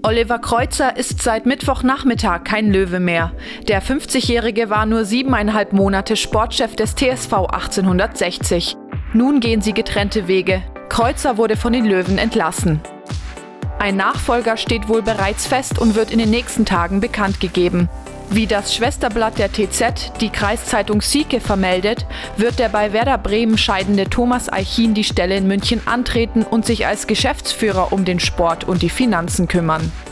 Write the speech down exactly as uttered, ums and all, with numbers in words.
Oliver Kreuzer ist seit Mittwochnachmittag kein Löwe mehr. Der fünfzigjährige war nur siebeneinhalb Monate Sportchef des T S V achtzehnhundertsechzig. Nun gehen sie getrennte Wege. Kreuzer wurde von den Löwen entlassen. Ein Nachfolger steht wohl bereits fest und wird in den nächsten Tagen bekannt gegeben. Wie das Schwesterblatt der T Z, die Kreiszeitung Sieke, vermeldet, wird der bei Werder Bremen scheidende Thomas Eichin die Stelle in München antreten und sich als Geschäftsführer um den Sport und die Finanzen kümmern.